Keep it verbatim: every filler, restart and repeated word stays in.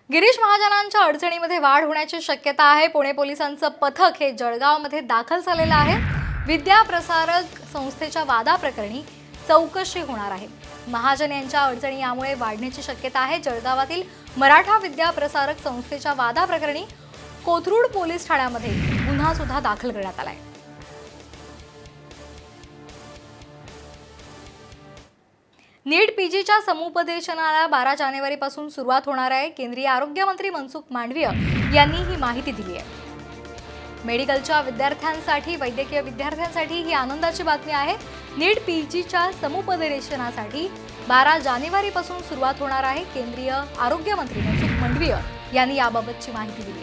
गिरीश महाजनांच्या अडचणीमध्ये वाढ होण्याची शक्यता आहे। पुणे पोलिसांचं पथक हे जळगावमध्ये दाखल झालेलं आहे। विद्या प्रसारक संस्थेच्या वादाप्रकरणी चौकशी होणार आहे। महाजन यांच्या अडचणी यामुळे वाढण्याची शक्यता आहे। जळगावातील मराठा विद्या प्रसारक संस्थेच्या वादाप्रकरणी कोथरूड पोलीस ठाण्यामध्ये गुन्हा सुद्धा दाखल करण्यात आलाय। नीट पीजीच्या समुपदेशनाला बारा जानेवारी पासून सुरुवात होणार आहे। केंद्रीय आरोग्य मंत्री मनसुख मांडवीय यांनी ही माहिती दिली आहे। मेडिकलच्या विद्यार्थ्यांसाठी वैद्यकीय विद्यार्थ्यांसाठी ही आनंदाची बातमी आहे। नीट पीजीच्या समुपदेशनासाठी बारा जानेवारी पासून सुरुवात होणार आहे। केंद्रीय आरोग्य मंत्री मनसुख मांडवीय यांनी याबाबतची माहिती दिली आहे।